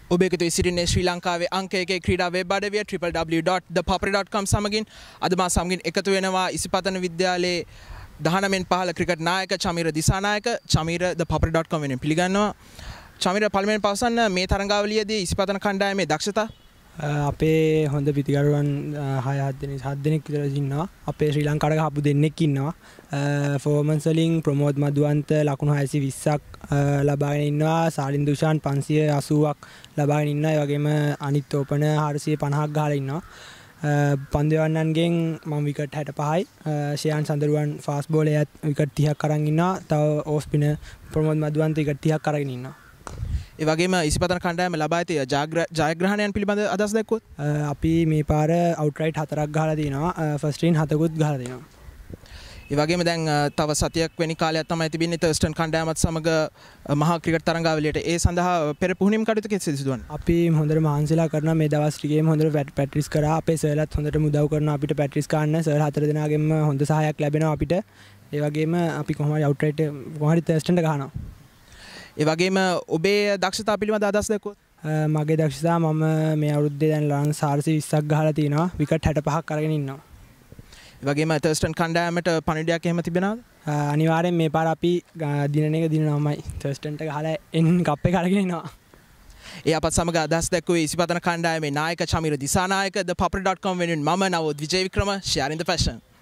ඔබේකතු සිටින්නේ ශ්‍රී ලංකාවේ අංක 1 ක්‍රීඩා වෙබ් අඩවිය www.thepapare.com සමගින් අද මා සමගින් එකතු වෙනවා ඉසිපතන විද්‍යාලයේ 19 පහළ ක්‍රිකට් නායක චමීර දිසානායක චමීර ThePapare.com වෙනුවෙන් පිළිගන්නවා. චමීර පළමුවෙන් පවසන්න මේ තරඟාවලියේදී ඉසිපතන කණ්ඩායමේ දක්ෂතා අපේ හොඳ පිතිකරුවන් 7 දෙනෙක් විතර ඉන්නවා. අපේ ශ්‍රී ලංකාවට ආපු දෙන්නෙක් ඉන්නවා. ෆෝමන්ස් වලින් ප්‍රමෝද් මදුවන්ත ලකුණු 620ක් ලබාගෙන ඉන්නවා. සාලින් දුෂාන් 580ක් ලබාගෙන ඉන්නවා. ඒ වගේම අනිත් ඕපන 450ක් ගහලා ඉන්නවා. පන්දු යවන්නන්ගෙන් මම විකට් 65යි. Shayan Sandaruwan fast bowler wicket 30ක් අරන් ඉන්නවා. තව ඕෆ් ස්පිනර් ප්‍රමෝද් මදුවන්ත විකට් 30ක් අරගෙන ඉන්නවා. ඒ වගේම ඉසිපතන කණ්ඩායම ලබා ඇති ජයග්‍රහණයන් පිළිබඳ අදහස් දැක්වුවොත් අපි මේ පාර අවුට්රයිට් 4ක් ගහලා තිනවා. ෆස්ට් රීන් 7කුත් ගහලා තිනවා. ඒ වගේම දැන් තව සතියක් වෙනි කාලයක් තමයි තිබෙන්නේ තර්ස්ටන් කණ්ඩායමත් සමග මහා ක්‍රිකට් තරඟාවලියට ඒ සඳහා පෙර පුහුණුම් කටයුතු කෙසේ සිදුවන්නේ? අපි හොඳට මහන්සිලා කරනවා මේ දවස් ටිකේම හොඳට ප්‍රැක්ටිස් කරා. අපේ සර්ලත් හොඳට උදව් කරනවා අපිට ප්‍රැක්ටිස් කරන්න. සර් 4 දෙනාගෙන්ම හොඳ සහායක් ලැබෙනවා අපිට. ඒ වගේම අපි කොහොම හරි අවුට්රයිට් කොහොම හරි තර්ස්ටන්ට ගහනවා. ඒ වගේම ඔබේ දක්ෂතා පිළිබඳ අදහස් දැක්වුවොත් මගේ දක්ෂතා මම මේ අවුරුද්දේ දැන් රන්ස් 420ක් ගහලා තිනවා. විකට් 65ක් අරගෙන ඉන්නවා. ඒ වගේම තර්ස්ටන් කණ්ඩායමට පණිවිඩයක් එහෙම තිබෙනවද? අනිවාර්යෙන් මේ පාර අපි දිනන එක දිනනවාමයි. තර්ස්ටන්ට ගහලා එන් කප් එක අරගෙන ඉන්නවා. ඒ අපත් සමග අදහස් දැක්වුවේ ඉසිපතන කණ්ඩායමේ නායක චමීර දිසානායක ThePapare.com වෙනුවෙන් මම නවෝද් විජේවික්‍රම sharing the passion.